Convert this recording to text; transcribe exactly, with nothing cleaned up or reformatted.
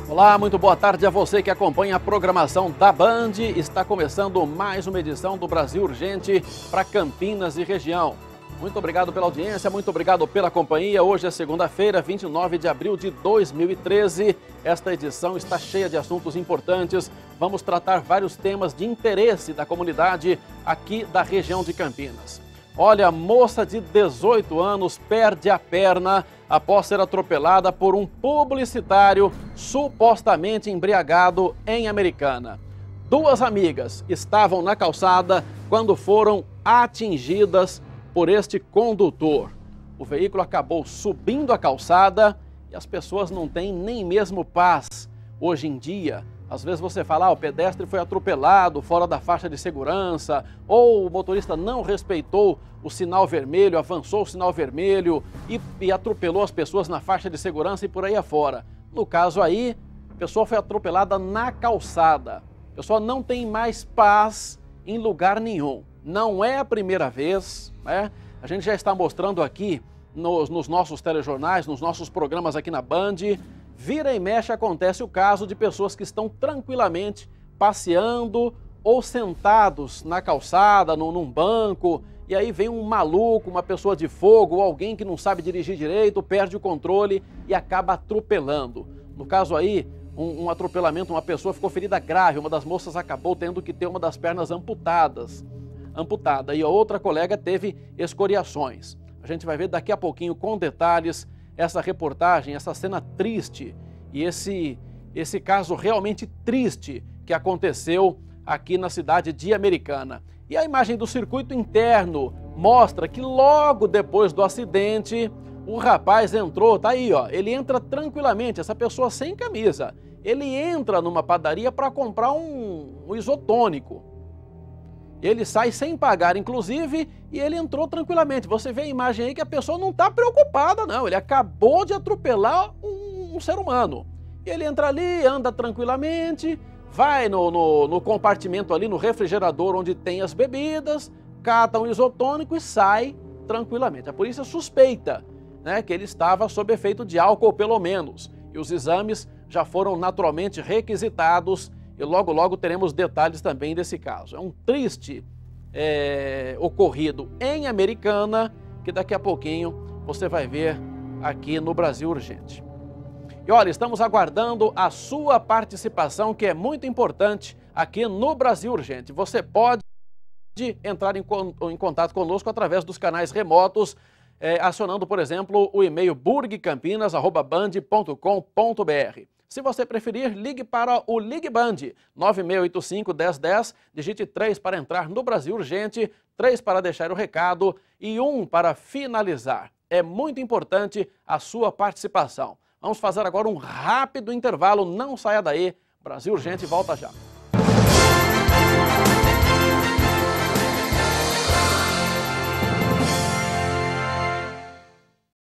Olá, muito boa tarde a você que acompanha a programação da Band. Está começando mais uma edição do Brasil Urgente para Campinas e região. Muito obrigado pela audiência, muito obrigado pela companhia. Hoje é segunda-feira, vinte e nove de abril de dois mil e treze. Esta edição está cheia de assuntos importantes. Vamos tratar vários temas de interesse da comunidade aqui da região de Campinas. Olha, moça de dezoito anos perde a perna após ser atropelada por um publicitário supostamente embriagado em Americana. Duas amigas estavam na calçada quando foram atingidas por este condutor. O veículo acabou subindo a calçada e as pessoas não têm nem mesmo paz. Hoje em dia, às vezes você fala, ah, o pedestre foi atropelado fora da faixa de segurança, ou o motorista não respeitou o sinal vermelho, avançou o sinal vermelho e, e atropelou as pessoas na faixa de segurança e por aí afora. No caso aí, a pessoa foi atropelada na calçada. A pessoa não tem mais paz em lugar nenhum. Não é a primeira vez, né? A gente já está mostrando aqui nos, nos nossos telejornais, nos nossos programas aqui na Band. Vira e mexe acontece o caso de pessoas que estão tranquilamente passeando ou sentados na calçada, num, num banco, e aí vem um maluco, uma pessoa de fogo, ou alguém que não sabe dirigir direito, perde o controle e acaba atropelando. No caso aí, um, um atropelamento, uma pessoa ficou ferida grave, uma das moças acabou tendo que ter uma das pernas amputadas, amputada, e a outra colega teve escoriações. A gente vai ver daqui a pouquinho com detalhes essa reportagem, essa cena triste e esse, esse caso realmente triste que aconteceu aqui na cidade de Americana. E a imagem do circuito interno mostra que logo depois do acidente, o rapaz entrou, tá aí ó, ele entra tranquilamente, essa pessoa sem camisa, ele entra numa padaria para comprar um, um isotônico. Ele sai sem pagar, inclusive, e ele entrou tranquilamente. Você vê a imagem aí que a pessoa não está preocupada, não. Ele acabou de atropelar um, um ser humano. E ele entra ali, anda tranquilamente, vai no, no, no compartimento ali, no refrigerador onde tem as bebidas, cata um isotônico e sai tranquilamente. A polícia suspeita, né, que ele estava sob efeito de álcool, pelo menos. E os exames já foram naturalmente requisitados. E logo, logo teremos detalhes também desse caso. É um triste é, ocorrido em Americana, que daqui a pouquinho você vai ver aqui no Brasil Urgente. E olha, estamos aguardando a sua participação, que é muito importante aqui no Brasil Urgente. Você pode entrar em, em contato conosco através dos canais remotos, é, acionando, por exemplo, o e-mail burgcampinas arroba band ponto com ponto br. Se você preferir, ligue para o Ligue Band, nove seis oito cinco, um zero um zero, digite três para entrar no Brasil Urgente, três para deixar o recado e um para finalizar. É muito importante a sua participação. Vamos fazer agora um rápido intervalo, não saia daí, Brasil Urgente volta já.